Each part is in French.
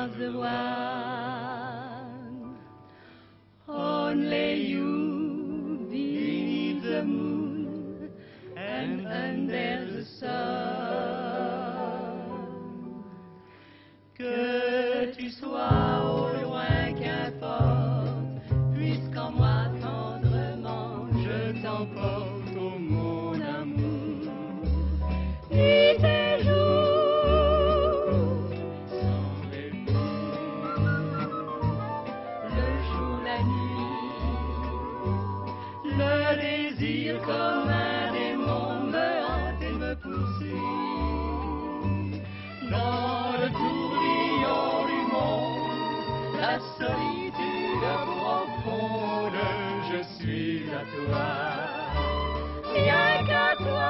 was the one. Only you beneath the moon and under the sun. Que tu sois au loin, qu'importe, puisqu'en moi tendrement je t'emporte, oh mon amour. Nuit et jour, sans répit, le jour, la nuit, le désir comme un démon me hante et me poursuit. Dans le tourbillon du monde, la solitude profonde, je suis à toi, rien qu'à toi.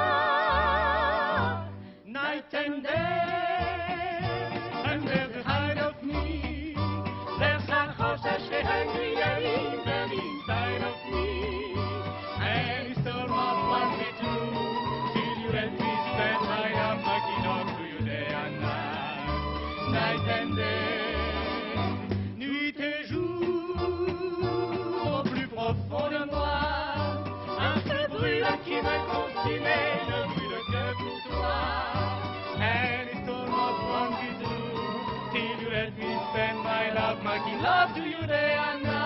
Night and day, under the hide of me, there's a house I stay hungry and inside of me. And it's all not what we do, till you let me spend my life knocking on to you day and night. Night and day, nuit et jour, au plus profond de moi, un feu brûlant qui veut consumer, ne brûle que pour toi. And it's all not what we do, till you let me spend my life making love to you day and night.